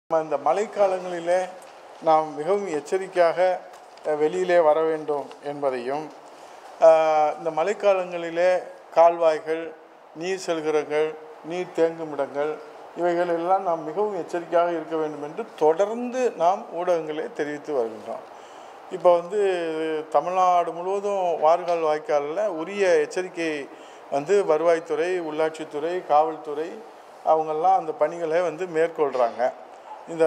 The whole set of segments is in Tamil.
இந்த மழைக்காலங்களிலே நாம் மிகவும் எச்சரிக்கையாக வெளியிலே வர வேண்டும் என்பதையும் இந்த மழைக்காலங்களிலே கால்வாய்கள், நீர் செல்கிறங்கள், நீர் தேங்கும் இடங்கள் இவைகள் எல்லாம் நாம் மிகவும் எச்சரிக்கையாக இருக்க வேண்டும் என்று தொடர்ந்து நாம் ஊடகங்களே தெரிவித்து வருகின்றோம். இப்போ தமிழ்நாடு முழுவதும் வாறுகால் வாய்க்காலில் உரிய எச்சரிக்கை வருவாய்த்துறை, உள்ளாட்சித்துறை, காவல்துறை அவங்கெல்லாம் அந்த பணிகளை மேற்கொள்கிறாங்க. இந்த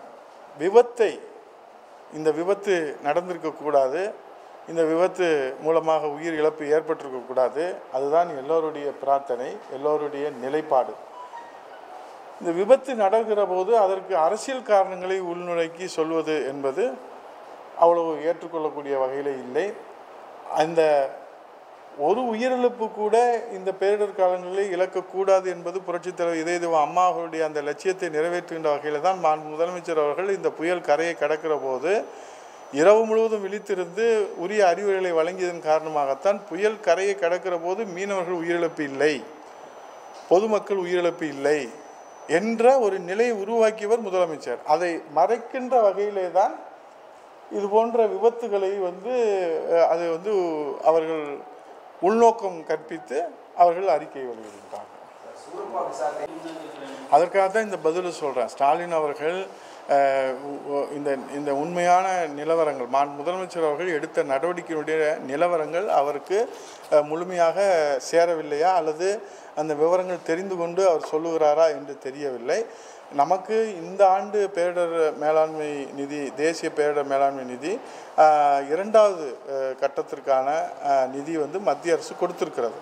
விபத்து நடந்திருக்கக்கூடாது, இந்த விபத்து மூலமாக உயிர் இழப்பு ஏற்பட்டிருக்கக்கூடாது. அதுதான் எல்லோருடைய பிரார்த்தனை, எல்லோருடைய நிலைப்பாடு. இந்த விபத்து நடக்கிற போது அதற்கு அரசியல் காரணங்களை உள்நுழைக்கி சொல்வது என்பது அவ்வளவு ஏற்றுக்கொள்ளக்கூடிய வகையில் இல்லை. அந்த ஒரு உயிரிழப்பு கூட இந்த பேரிடர் காலங்களில் இழக்கக்கூடாது என்பது புரட்சித் தலைவர் இதயதேவ அம்மா அவர்களுடைய அந்த லட்சியத்தை நிறைவேற்றுகின்ற வகையில் தான் முதலமைச்சர் அவர்கள் இந்த புயல் கரையை கடக்கிற போது இரவு முழுவதும் விழித்திருந்து உரிய அறிவுரைகளை வழங்கியதன் காரணமாகத்தான் புயல் கரையை கடக்கிற போது மீனவர்கள் உயிரிழப்பு இல்லை, பொதுமக்கள் உயிரிழப்பு இல்லை என்ற ஒரு நிலையை உருவாக்கியவர் முதலமைச்சர். அதை மறைக்கின்ற வகையிலே தான் இது போன்ற விபத்துகளை அது அவர்கள் உள்நோக்கம் கற்பித்து அவர்கள் அறிக்கை வெளியிடுகிறார்கள். அதற்காக தான் இந்த பதிலை சொல்கிறேன். ஸ்டாலின் அவர்கள் இந்த உண்மையான நிலவரங்கள், முதலமைச்சர் அவர்கள் எடுத்த நடவடிக்கையினுடைய நிலவரங்கள் அவருக்கு முழுமையாக சேரவில்லையா அல்லது அந்த விவரங்கள் தெரிந்து கொண்டு அவர் சொல்லுகிறாரா என்று தெரியவில்லை. நமக்கு இந்த ஆண்டு பேரிடர் மேலாண்மை நிதி, தேசிய பேரிடர் மேலாண்மை நிதி இரண்டாவது கட்டத்திற்கான நிதி மத்திய அரசு கொடுத்திருக்கிறது.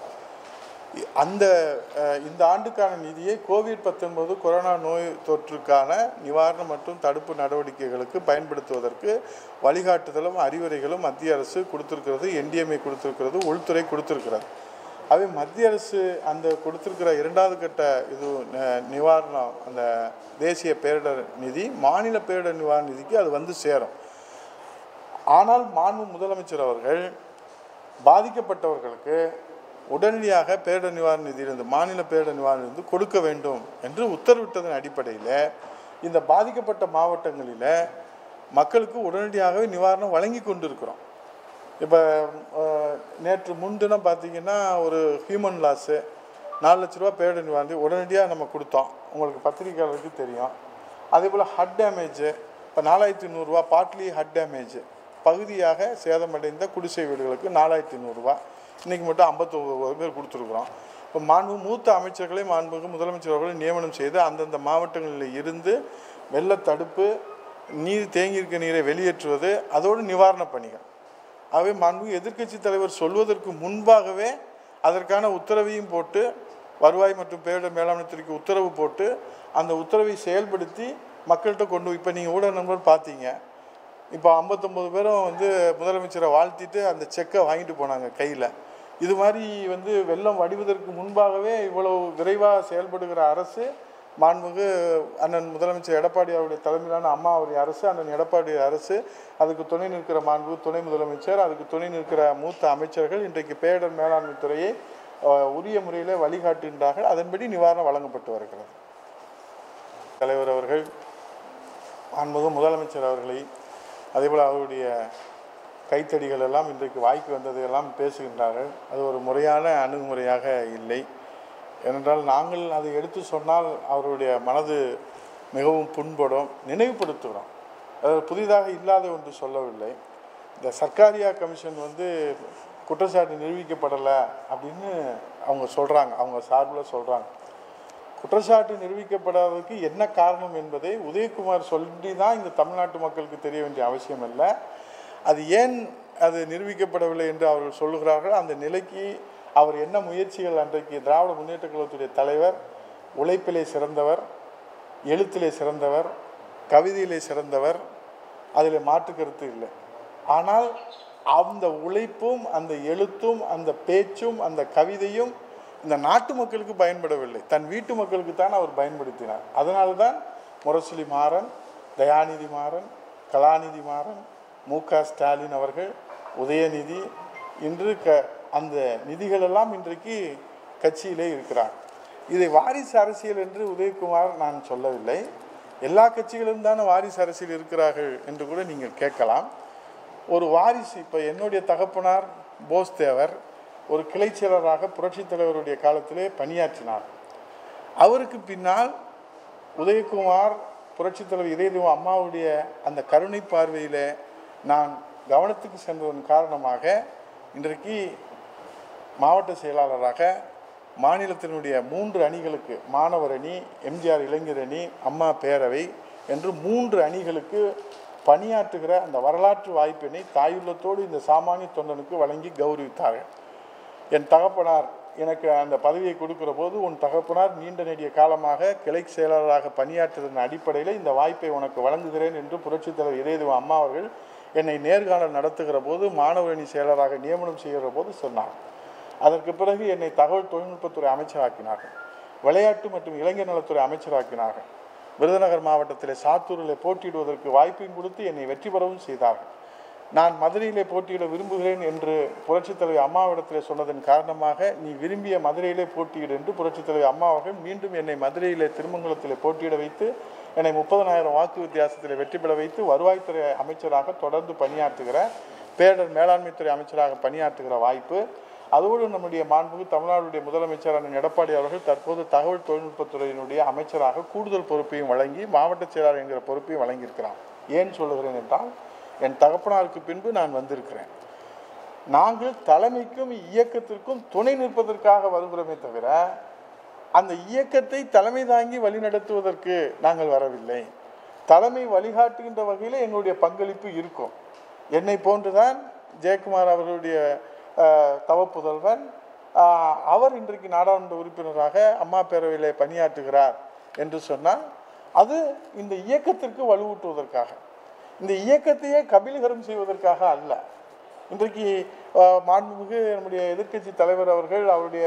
இந்த ஆண்டுக்கான நிதியை கோவிட்-19 கொரோனா நோய் தொற்றுக்கான நிவாரணம் மற்றும் தடுப்பு நடவடிக்கைகளுக்கு பயன்படுத்துவதற்கு வழிகாட்டுதலும் அறிவுரைகளும் மத்திய அரசு கொடுத்திருக்கிறது, ADMK கொடுத்திருக்கிறது, உள்துறை கொடுத்திருக்கிறது. அவை மத்திய அரசு அந்த கொடுத்திருக்கிற இரண்டாவது கட்ட நிவாரணம், அந்த தேசிய பேரிடர் நிதி மாநில பேரிடர் நிவாரண நிதிக்கு அது சேரும். ஆனால் முதலமைச்சர் அவர்கள் பாதிக்கப்பட்டவர்களுக்கு உடனடியாக பேரிடர் நிவாரண நிதியிலிருந்து, மாநில பேரிடர் நிவாரண நிதி கொடுக்க வேண்டும் என்று உத்தரவிட்டதன் அடிப்படையில் இந்த பாதிக்கப்பட்ட மாவட்டங்களில் மக்களுக்கு உடனடியாகவே நிவாரணம் வழங்கி கொண்டிருக்கிறோம். இப்போ நேற்று முன்தினம் பார்த்திங்கன்னா ஒரு ஹியூமன் லாஸு 4 லட்ச ரூபா பேரிடர் நிவாரணம் உடனடியாக நம்ம கொடுத்தோம். உங்களுக்கு பத்திரிகையாளருக்கு தெரியும். அதே போல் ஹட் டேமேஜு இப்போ 4100 ரூபா, பார்ட்லி ஹட் டேமேஜ் பகுதியாக சேதமடைந்த குடிசை வீடுகளுக்கு 4100 ரூபா இன்றைக்கி மட்டும் 59 பேர் கொடுத்துருக்குறோம். இப்போ மூத்த அமைச்சர்களை முதலமைச்சர் அவர்களை நியமனம் செய்து அந்தந்த மாவட்டங்களில் இருந்து வெள்ள தடுப்பு, நீர் தேங்கியிருக்க நீரை வெளியேற்றுவது, அதோடு நிவாரணப் பணிகள். ஆகவே எதிர்க்கட்சி தலைவர் சொல்வதற்கு முன்பாகவே அதற்கான உத்தரவையும் போட்டு, வருவாய் மற்றும் பேரிடர் மேலாண்மை துறைக்கு உத்தரவு போட்டு அந்த உத்தரவை செயல்படுத்தி மக்கள்கிட்ட கொண்டு இப்போ நீங்கள் ஊடக நண்பர் பார்த்தீங்க. இப்போ 59 பேரும் முதலமைச்சரை வாழ்த்திட்டு அந்த செக்கை வாங்கிட்டு போனாங்க கையில். இது மாதிரி வெள்ளம் வடிவதற்கு முன்பாகவே இவ்வளவு விரைவாக செயல்படுகிற அரசு மாண்புமிகு அண்ணன் முதலமைச்சர் எடப்பாடி அவருடைய தலைமையிலான அம்மா அவருடைய அரசு, அண்ணன் எடப்பாடி அரசு, அதுக்கு துணை நிற்கிற மாண்புமிகு துணை முதலமைச்சர், அதுக்கு துணை நிற்கிற மூத்த அமைச்சர்கள் இன்றைக்கு பேரிடர் மேலாண்மை துறையை உரிய முறையில் வழிகாட்டுகின்றார்கள். அதன்படி நிவாரணம் வழங்கப்பட்டு வருகிறது. தலைவர் அவர்கள் மாண்புமிகு முதலமைச்சர் அவர்களை, அதேபோல் அவருடைய கைத்தடிகள் எல்லாம் இன்றைக்கு வாய்க்கு வந்ததையெல்லாம் பேசுகின்றார்கள். அது ஒரு முறையான அணுகுமுறையாக இல்லை. ஏனென்றால் நாங்கள் அதை எடுத்து சொன்னால் அவருடைய மனது மிகவும் புண்படும். நினைவுபடுத்துகிறோம். அதாவது புதிதாக இல்லாத ஒன்று சொல்லவில்லை. இந்த சர்க்காரியா கமிஷன் குற்றச்சாட்டு நிரூபிக்கப்படலை அப்படின்னு அவங்க சொல்கிறாங்க, அவங்க சார்பில் சொல்கிறாங்க. குற்றச்சாட்டு நிரூபிக்கப்படாததுக்கு என்ன காரணம் என்பதை உதயகுமார் சொல்லி தான் இந்த தமிழ்நாட்டு மக்களுக்கு தெரிய வேண்டிய அவசியம் இல்லை. அது ஏன் அது நிரூபிக்கப்படவில்லை என்று அவர்கள் சொல்லுகிறார்கள். அந்த நிலைக்கு அவர் என்ன முயற்சிகள், அன்றைக்கு திராவிட முன்னேற்ற கழகத்துடைய தலைவர் உழைப்பிலே சிறந்தவர், எழுத்திலே சிறந்தவர், கவிதையிலே சிறந்தவர், அதில் மாற்று கருத்து இல்லை. ஆனால் அந்த உழைப்பும் அந்த எழுத்தும் அந்த பேச்சும் அந்த கவிதையும் இந்த நாட்டு மக்களுக்கு பயன்படவில்லை, தன் வீட்டு மக்களுக்கு தான் அவர் பயன்படுத்தினார். அதனால்தான் முரசொலி மாறன், தயாநிதி மாறன், கலாநிதி மாறன், மு.க. ஸ்டாலின் அவர்கள், உதயநிதி, இன்று அந்த நிதிகளெல்லாம் இன்றைக்கு கட்சியிலே இருக்கிறார். இதை வாரிசு அரசியல் என்று உதயகுமார் நான் சொல்லவில்லை. எல்லா கட்சிகளும் தானே வாரிசு அரசியல் இருக்கிறார்கள் என்று கூட நீங்கள் கேட்கலாம். ஒரு வாரிசு, இப்போ என்னுடைய தகப்பனார் போஸ் தேவர் ஒரு கிளை செயலராக புரட்சித் தலைவருடைய காலத்திலே பணியாற்றினார். அவருக்கு பின்னால் உதயகுமார் புரட்சித் தலைவர் இதயதெய்வம் அம்மாவுடைய அந்த கருணை பார்வையில் நான் கவனத்துக்கு சென்றதன் காரணமாக இன்றைக்கு மாவட்ட செயலாளராக மாநிலத்தினுடைய 3 அணிகளுக்கு, மாணவர் அணி, எம்ஜிஆர் இளைஞர் அணி, அம்மா பேரவை என்று 3 அணிகளுக்கு பணியாற்றுகிற அந்த வரலாற்று வாய்ப்பினை தாயுள்ளத்தோடு இந்த சாமானிய தொண்டனுக்கு வழங்கி கௌரவித்தார்கள். என் தகப்பனார் எனக்கு அந்த பதவியை கொடுக்கிற போது, உன் தகப்பனார் நீண்ட நெடிய காலமாக கிளை செயலாளராக பணியாற்றுவதன் அடிப்படையில் இந்த வாய்ப்பை உனக்கு வழங்குகிறேன் என்று புரட்சித் தலைவர் இதயதெய்வம் அம்மா அவர்கள் என்னை நேர்காணல் நடத்துகிற போது, மாணவர் அணி செயலராக நியமனம் செய்கிற போது சொன்னார். அதற்கு பிறகு என்னை தகவல் தொழில்நுட்பத்துறை அமைச்சராக்கினார்கள், விளையாட்டு மற்றும் இளைஞர் நலத்துறை அமைச்சராக்கினார்கள். விருதுநகர் மாவட்டத்தில் சாத்தூரில் போட்டியிடுவதற்கு வாய்ப்பையும் கொடுத்து என்னை வெற்றி பெறவும் செய்தார்கள். நான் மதுரையிலே போட்டியிட விரும்புகிறேன் என்று புரட்சித் தலைவர் அம்மாவிடத்தில் சொன்னதன் காரணமாக, நீ விரும்பிய மதுரையிலே போட்டியிடு என்று புரட்சித் தலைவர் அம்மா அவர்கள் மீண்டும் என்னை மதுரையிலே திருமங்கலத்தில் போட்டியிட வைத்து என்னை 30,000 வாக்கு வித்தியாசத்தில் வெற்றி பெற வைத்து வருவாய்த்துறை அமைச்சராக தொடர்ந்து பணியாற்றுகிற, பேரிடர் மேலாண்மைத்துறை அமைச்சராக பணியாற்றுகிற வாய்ப்பு, அதோடு நம்முடைய மாண்புமிகு தமிழ்நாடுடைய முதலமைச்சர் அண்ணன் எடப்பாடி அவர்கள் தற்போது தகவல் தொழில்நுட்பத்துறையினுடைய அமைச்சராக கூடுதல் பொறுப்பையும் வழங்கி மாவட்ட செயலாளர் என்கிற பொறுப்பையும் வழங்கியிருக்கிறார். ஏன் சொல்லுகிறேன் என்றால், என் தகப்பனாருக்கு பின்பு நான் வந்திருக்கிறேன். நாங்கள் தலைமைக்கும் இயக்கத்திற்கும் துணை நிற்பதற்காக வருகிறோமே தவிர அந்த இயக்கத்தை தலைமை தாங்கி வழிநடத்துவதற்கு நாங்கள் வரவில்லை. தலைமை வழிகாட்டுகின்ற வகையில் எங்களுடைய பங்களிப்பு இருக்கும். என்னை போன்றுதான் ஜெயக்குமார் அவர்களுடைய தவப்புதல்வன், அவர் இன்றைக்கு நாடாளுமன்ற உறுப்பினராக அம்மா பேரவையில் பணியாற்றுகிறார் என்று சொன்னால், அது இந்த இயக்கத்திற்கு வலுவூட்டுவதற்காக, இந்த இயக்கத்தையே கபீலகரம் செய்வதற்காக அல்ல. இன்றைக்கு மாண்புமிகு நம்முடைய எதிர்க்கட்சி தலைவர் அவர்கள் அவருடைய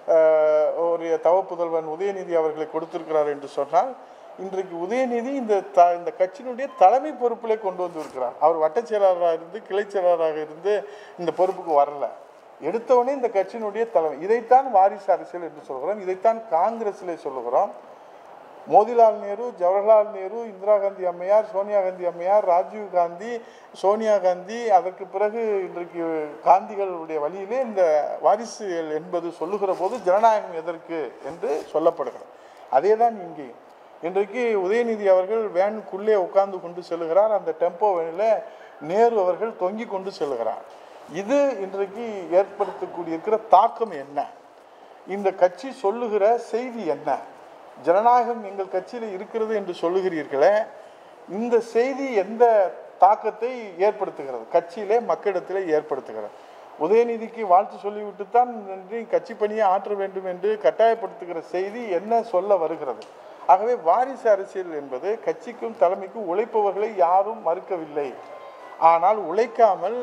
ஒரு தவப்புதல்வன் உதயநிதி அவர்களை கொடுத்திருக்கிறார் என்று சொன்னால், இன்றைக்கு உதயநிதி இந்த கட்சியினுடைய தலைமை பொறுப்பிலே கொண்டு வந்திருக்கிறார். அவர் வட்டச் செயலாளராக இருந்து கிளை செயலாளராக இருந்து இந்த பொறுப்புக்கு வரல. எடுத்தவனே இந்த கட்சியினுடைய தலைமை. இதைத்தான் வாரிசு அரசியல் என்று சொல்கிறோம். இதைத்தான் காங்கிரஸிலே சொல்லுகிறோம். மோதிலால் நேரு, ஜவஹர்லால் நேரு, இந்திரா காந்தி அம்மையார், சோனியா காந்தி அம்மையார், ராஜீவ் காந்தி, சோனியா காந்தி, அதற்கு பிறகு இன்றைக்கு காந்திகளுடைய வழியிலே இந்த வாரிசு என்பது சொல்லுகிற போது ஜனநாயகம் எதற்கு என்று சொல்லப்படுகிறது. அதே தான் இங்கே இன்றைக்கு உதயநிதி அவர்கள் வேனுக்குள்ளே உட்கார்ந்து கொண்டு செல்கிறார். அந்த டெம்போ வேனில் நேரு அவர்கள் தொங்கி கொண்டு செல்கிறார். இது இன்றைக்கு ஏற்படுத்தக்கூடிய தாக்கம் என்ன? இந்த கட்சி சொல்லுகிற செய்தி என்ன? ஜனநாயகம் எங்கள் கட்சியில் இருக்கிறது என்று சொல்லுகிறீர்களே, இந்த செய்தி எந்த தாக்கத்தை ஏற்படுத்துகிறது? கட்சியிலே மக்களிடத்திலே ஏற்படுத்துகிறது. உதயநிதிக்கு வாழ்த்து சொல்லிவிட்டுத்தான் கட்சி பணியை ஆற்ற வேண்டும் என்று கட்டாயப்படுத்துகிற செய்தி என்ன சொல்ல வருகிறது? ஆகவே வாரிசு அரசியல் என்பது கட்சிக்கும் தலைமைக்கும் உழைப்பவர்களை யாரும் மறுக்கவில்லை. ஆனால் உழைக்காமல்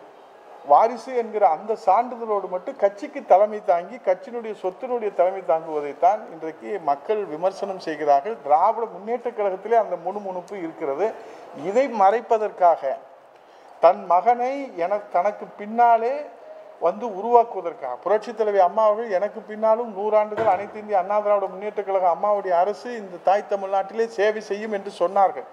வாரிசு என்கிற அந்த சான்றிதழோடு மட்டும் கட்சிக்கு தலைமை தாங்கி கட்சியினுடைய சொத்தினுடைய தலைமை தாங்குவதைத்தான் இன்றைக்கு மக்கள் விமர்சனம் செய்கிறார்கள். திராவிட முன்னேற்ற கழகத்திலே அந்த முணுமுணுப்பு இருக்கிறது. இதை மறைப்பதற்காக தன் மகனை தனக்கு பின்னாலே வந்து உருவாக்குவதற்காக புரட்சித் தலைவி அம்மா அவர்கள் எனக்கு பின்னாலும் 100 ஆண்டுகள் அனைத்து இந்திய அண்ணா திராவிட முன்னேற்ற கழக அம்மாவுடைய அரசு இந்த தாய் தமிழ்நாட்டிலே சேவை செய்யும் என்று சொன்னார்கள்.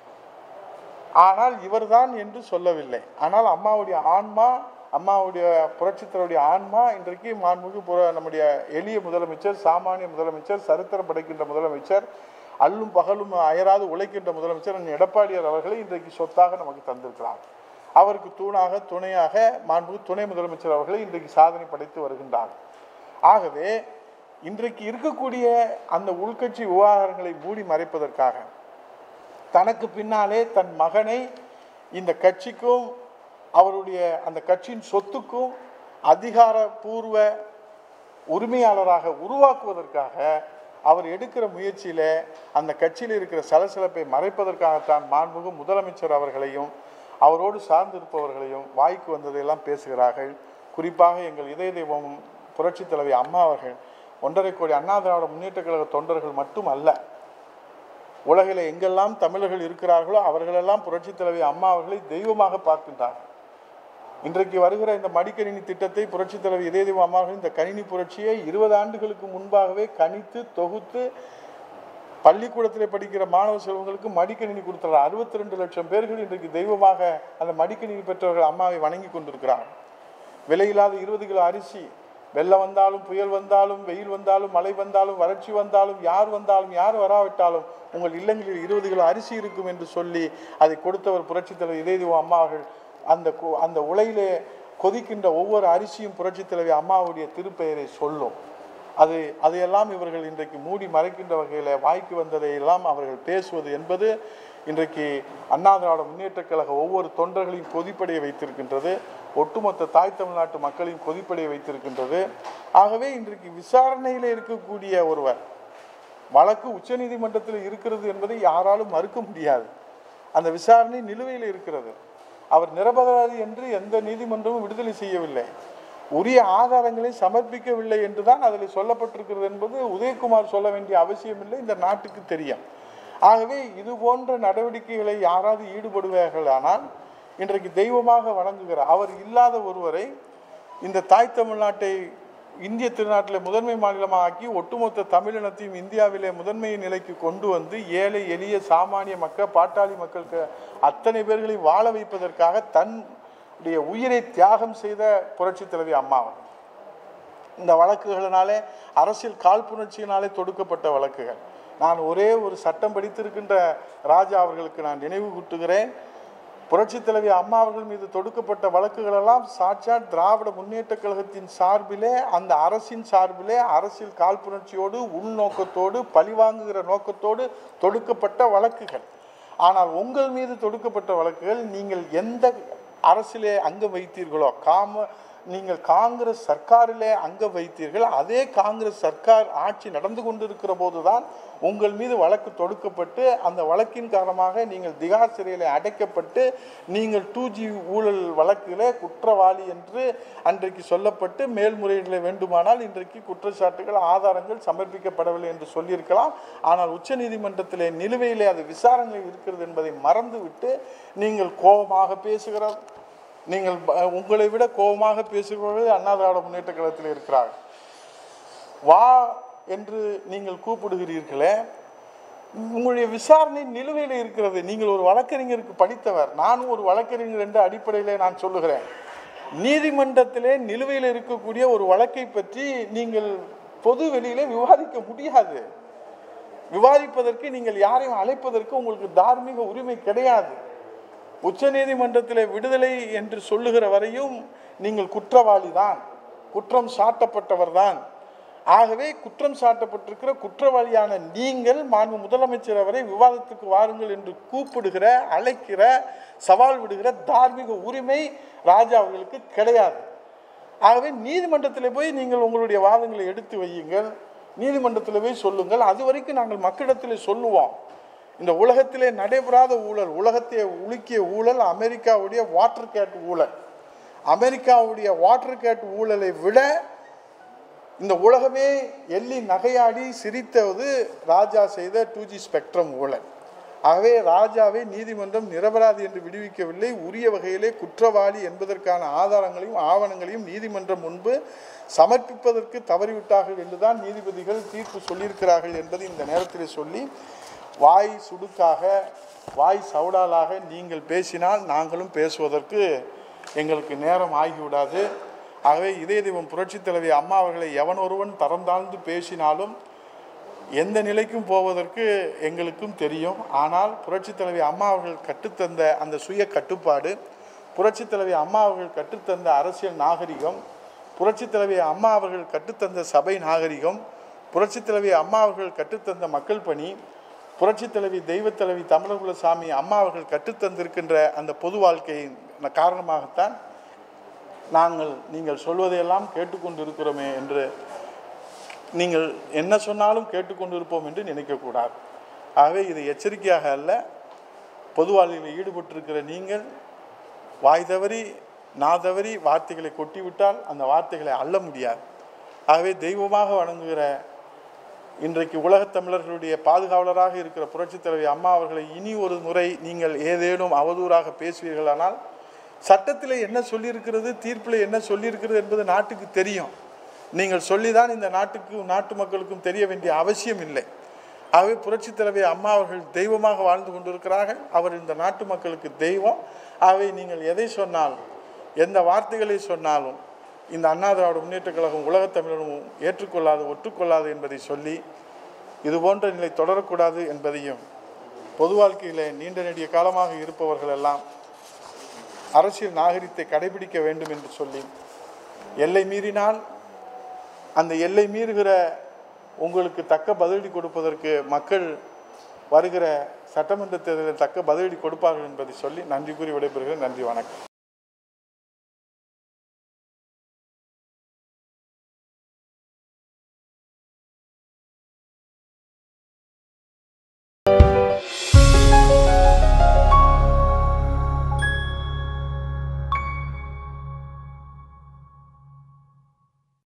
ஆனால் இவர்தான் என்று சொல்லவில்லை. ஆனால் அம்மாவுடைய ஆன்மா, அம்மாவுடைய புரட்சித்தலைவருடைய ஆன்மா இன்றைக்கு மாண்புமிகு நம்முடைய எளிய முதலமைச்சர், சாமானிய முதலமைச்சர், சரித்திரம் படைக்கின்ற முதலமைச்சர், அல்லும் பகலும் அயராது உழைக்கின்ற முதலமைச்சர் எடப்பாடியார் அவர்களை இன்றைக்கு சொத்தாக நமக்கு தந்திருக்கிறார். அவருக்கு தூணாக துணையாக மாண்புமிகு துணை முதலமைச்சர் அவர்களை இன்றைக்கு சாதனை படைத்து வருகின்றார். ஆகவே இன்றைக்கு இருக்கக்கூடிய அந்த உள்கட்சி விவகாரங்களை மூடி மறைப்பதற்காக தனக்கு பின்னாலே தன் மகனை இந்த கட்சிக்கும் அவருடைய அந்த கட்சியின் சொத்துக்கும் அதிகாரப்பூர்வ உரிமையாளராக உருவாக்குவதற்காக அவர் எடுக்கிற முயற்சியில் அந்த கட்சியில் இருக்கிற சலசலப்பை மறைப்பதற்காகத்தான் மாண்புமிகு முதலமைச்சர் அவர்களையும் அவரோடு சார்ந்திருப்பவர்களையும் வாய்க்கு வந்ததையெல்லாம் பேசுகிறார்கள். குறிப்பாக எங்கள் இதய தெய்வம் புரட்சித் தலைவி அம்மா அவர்கள் 1.5 கோடி அண்ணா திராவிட முன்னேற்ற கழக தொண்டர்கள் மட்டும் அல்ல, உலகில் எங்கெல்லாம் தமிழர்கள் இருக்கிறார்களோ அவர்களெல்லாம் புரட்சித் தலைவி அம்மா அவர்களை தெய்வமாக பார்க்கின்றார்கள். இன்றைக்கு வருகிற இந்த மடிக்கணினி திட்டத்தை புரட்சித் தலைவி இதய தெய்வம் அம்மா அவர்கள் இந்த கணினி புரட்சியை 20 ஆண்டுகளுக்கு முன்பாகவே கணித்து தொகுத்து பள்ளிக்கூடத்தில் படிக்கிற மாணவ செல்வங்களுக்கு மடிக்கணினி கொடுத்துறாரு. 62 லட்சம் பேர்கள் இன்றைக்கு தெய்வமாக அந்த மடிக்கணினி பெற்றவர்கள் அம்மாவை வணங்கி கொண்டிருக்கிறார். விலையில்லாத 20 கிலோ அரிசி, வெள்ளம் வந்தாலும் புயல் வந்தாலும் வெயில் வந்தாலும் மழை வந்தாலும் வறட்சி வந்தாலும் யார் வராவிட்டாலும் உங்கள் இல்லங்களில் 20 கிலோ அரிசி இருக்கும் என்று சொல்லி அதை கொடுத்தவர் புரட்சித் தலைவர் இதயதெய்வம் அம்மா அவர்கள். அந்த உலையிலே கொதிக்கின்ற ஒவ்வொரு அரிசியும் புரட்சித் தலைவர் அம்மாவுடைய திருப்பெயரை சொல்லும். அதையெல்லாம் இவர்கள் இன்றைக்கு மூடி மறைக்கின்ற வகையில் வாய்க்கு வந்ததையெல்லாம் அவர்கள் பேசுவது என்பது இன்றைக்கு அண்ணா திராவிட முன்னேற்றக் கழக ஒவ்வொரு தொண்டர்களையும் கொதிப்படைய வைத்திருக்கின்றது. ஒட்டுமொத்த தாய் தமிழ்நாட்டு மக்களையும் கொதிப்படைய வைத்திருக்கின்றது. ஆகவே இன்றைக்கு விசாரணையில் இருக்கக்கூடிய ஒருவர் வழக்கு உச்சநீதிமன்றத்தில் இருக்கிறது என்பதை யாராலும் மறுக்க முடியாது. அந்த விசாரணை நிலுவையில் இருக்கிறது. அவர் நிரபராதி என்று எந்த நீதிமன்றமும் விடுதலை செய்யவில்லை, உரிய ஆதாரங்களை சமர்ப்பிக்கவில்லை என்றுதான் அதில் சொல்லப்பட்டிருக்கிறது என்பது உதயகுமார் சொல்ல வேண்டிய அவசியமில்லை, இந்த நாட்டுக்கு தெரியும். ஆகவே இது போன்ற நடவடிக்கைகளை யாராவது ஈடுபடுவார்கள் ஆனால் இன்றைக்கு தெய்வமாக வணங்குகிறார் அவர் இல்லாத ஒருவரை இந்த தாய் தமிழ்நாட்டை இந்திய திருநாட்டில் முதன்மை மாநிலமாக ஆக்கி ஒட்டுமொத்த தமிழினத்தையும் இந்தியாவிலே முதன்மை நிலைக்கு கொண்டு வந்து ஏழை எளிய சாமானிய மக்கள் பாட்டாளி மக்களுக்கு அத்தனை பேர்களையும் வாழ வைப்பதற்காக தன்னுடைய உயிரை தியாகம் செய்த புரட்சி தலைவி அம்மா. இந்த வழக்குகளினாலே அரசியல் காழ்ப்புணர்ச்சியினாலே தொடுக்கப்பட்ட வழக்குகள். நான் ஒரே ஒரு சட்டம் படித்திருக்கின்ற ராஜா அவர்களுக்கு நான் நினைவு கூட்டுகிறேன். புரட்சி தலைவி அம்மா அவர்கள் மீது தொடுக்கப்பட்ட வழக்குகளெல்லாம் சாட்சாத் திராவிட முன்னேற்ற கழகத்தின் சார்பிலே அந்த அரசின் சார்பிலே அரசியல் காழ்ப்புணர்ச்சியோடு உள்நோக்கத்தோடு பழிவாங்குகிற நோக்கத்தோடு தொடுக்கப்பட்ட வழக்குகள். ஆனால் உங்கள் மீது தொடுக்கப்பட்ட வழக்குகள் நீங்கள் எந்த அரசிலே அங்கம் வைத்தீர்களோ நீங்கள் காங்கிரஸ் சர்க்காரிலே அங்கம் வைத்தீர்கள். அதே காங்கிரஸ் சர்க்கார் ஆட்சி நடந்து கொண்டிருக்கிற போதுதான் உங்கள் மீது வழக்கு தொடுக்கப்பட்டு அந்த வழக்கின் காரணமாக நீங்கள் திகார் சிறையில் அடைக்கப்பட்டு நீங்கள் 2G ஊழல் வழக்கிலே குற்றவாளி என்று அன்றைக்கு சொல்லப்பட்டு மேல்முறையீட்டில் வேண்டுமானால் இன்றைக்கு குற்றச்சாட்டுகள் ஆதாரங்கள் சமர்ப்பிக்கப்படவில்லை என்று சொல்லியிருக்கலாம். ஆனால் உச்சநீதிமன்றத்திலே நிலுவையிலே அது விசாரணை இருக்கிறது என்பதை மறந்துவிட்டு நீங்கள் கோபமாக பேசுகிறார். நீங்கள் உங்களை விட கோபமாக பேசுகிறவர்கள் அண்ணா திராவிட முன்னேற்ற கழகத்தில் இருக்கிறார்கள். வா என்று நீங்கள் கூப்பிடுகிறீர்களே, உங்களுடைய விசாரணை நிலுவையில் இருக்கிறது. நீங்கள் ஒரு வழக்கறிஞருக்கு படித்தவர், நானும் ஒரு வழக்கறிஞர் என்ற அடிப்படையிலே நான் சொல்லுகிறேன். நீதிமன்றத்திலே நிலுவையில் இருக்கக்கூடிய ஒரு வழக்கை பற்றி நீங்கள் பொது வெளியிலே விவாதிக்க முடியாது. விவாதிப்பதற்கு நீங்கள் யாரையும் அழைப்பதற்கு உங்களுக்கு தார்மீக உரிமை கிடையாது. உச்சநீதிமன்றத்தில் விடுதலை என்று சொல்லுகிற வரையும் நீங்கள் குற்றவாளி தான், குற்றம் சாட்டப்பட்டவர் தான். ஆகவே குற்றம் சாட்டப்பட்டிருக்கிற குற்றவாளியான நீங்கள் மாண்பு முதலமைச்சர் அவரை விவாதத்துக்கு வாருங்கள் என்று கூப்பிடுகிற, அழைக்கிற, சவால் விடுகிற தார்மீக உரிமை ராஜா அவர்களுக்கு கிடையாது. ஆகவே நீதிமன்றத்தில் போய் நீங்கள் உங்களுடைய வாதங்களை எடுத்து வையுங்கள், நீதிமன்றத்தில் போய் சொல்லுங்கள். அது வரைக்கும் நாங்கள் மக்களிடத்தில் சொல்லுவோம். இந்த உலகத்திலே நடைபெறாத ஊழல், உலகத்தை உலுக்கிய ஊழல் அமெரிக்காவுடைய வாட்டர் கேட் ஊழல். அமெரிக்காவுடைய வாட்டர் கேட் ஊழலை விட இந்த உலகமே எள்ளி நகையாடி சிரித்தது ராஜா செய்த 2G ஸ்பெக்ட்ரம் ஊழல். ஆகவே ராஜாவை நீதிமன்றம் நிரபராதி என்று விடுவிக்கவில்லை, உரிய வகையிலே குற்றவாளி என்பதற்கான ஆதாரங்களையும் ஆவணங்களையும் நீதிமன்றம் முன்பு சமர்ப்பிப்பதற்கு தவறிவிட்டார்கள் என்றுதான் நீதிபதிகள் தீர்ப்பு சொல்லியிருக்கிறார்கள் என்பதை இந்த நேரத்தில் சொல்லி, வாய் சுடுக்காக வாய் சவுடாலாக நீங்கள் பேசினால் நாங்களும் பேசுவதற்கு எங்களுக்கு நேரம் ஆகிவிடாது. ஆகவே இதயதெய்வம் புரட்சித் தலைவி அம்மா அவர்களை எவன் ஒருவன் தரம் தாழ்ந்து பேசினாலும் எந்த நிலைக்கும் போவதற்கு எங்களுக்கும் தெரியும். ஆனால் புரட்சித் தலைவி அம்மா அவர்கள் கற்றுத்தந்த அந்த சுய கட்டுப்பாடு, புரட்சித் தலைவி அம்மா அவர்கள் கற்றுத்தந்த அரசியல் நாகரிகம், புரட்சித் தலைவி அம்மா அவர்கள் கற்றுத்தந்த சபை நாகரிகம், புரட்சித் தலைவி அம்மா அவர்கள் கற்றுத்தந்த மக்கள் பணி, புரட்சித் தலைவி தெய்வத்தலைவி தமிழகுலசாமி அம்மா அவர்கள் கற்றுத்தந்திருக்கின்ற அந்த பொது வாழ்க்கையின் காரணமாகத்தான் நீங்கள் சொல்வதையெல்லாம் கேட்டுக்கொண்டிருக்கிறோமே என்று, நீங்கள் என்ன சொன்னாலும் கேட்டுக்கொண்டிருப்போம் என்று நினைக்கக்கூடாது. ஆகவே இது எச்சரிக்கையாக அல்ல, பொது வாழ்க்கையில் ஈடுபட்டிருக்கிற நீங்கள் வாய் தவறி தவறி வார்த்தைகளை கொட்டிவிட்டால் அந்த வார்த்தைகளை அள்ள முடியாது. ஆகவே தெய்வமாக வணங்குகிற இன்றைக்கு உலகத் தமிழர்களுடைய பாதுகாவலராக இருக்கிற புரட்சித் தலைவி அம்மா அவர்களை இனி ஒரு முறை நீங்கள் ஏதேனும் அவதூறாக பேசுவீர்களானால் சட்டத்தில் என்ன சொல்லியிருக்கிறது, தீர்ப்பில் என்ன சொல்லியிருக்கிறது என்பது நாட்டுக்கு தெரியும். நீங்கள் சொல்லிதான் இந்த நாட்டு மக்களுக்கும் தெரிய வேண்டிய அவசியம் இல்லை. ஆகவே புரட்சித் தலைவி அம்மா அவர்கள் தெய்வமாக வாழ்ந்து கொண்டிருக்கிறார்கள். அவர் இந்த நாட்டு மக்களுக்கு தெய்வம். ஆகவே நீங்கள் எதை சொன்னாலும், எந்த வார்த்தைகளை சொன்னாலும் இந்த அண்ணா திராவிட முன்னேற்றக் கழகம் உலகத் தமிழரும் ஏற்றுக்கொள்ளாது, ஒற்றுக்கொள்ளாது என்பதை சொல்லி இதுபோன்ற நிலை தொடரக்கூடாது என்பதையும், பொது வாழ்க்கையில் நீண்ட நெடிய காலமாக இருப்பவர்கள் எல்லாம் அரசியல் நாகரிகத்தை கடைபிடிக்க வேண்டும் என்று சொல்லி, எல்லை மீறினால் அந்த எல்லை மீறுகிற உங்களுக்கு தக்க பதிலடி கொடுப்பதற்கு மக்கள் வருகிற சட்டமன்ற தேர்தலில் தக்க பதிலடி கொடுப்பார்கள் என்பதை சொல்லி நன்றி கூறி விடைபெறுகிறேன். நன்றி, வணக்கம்.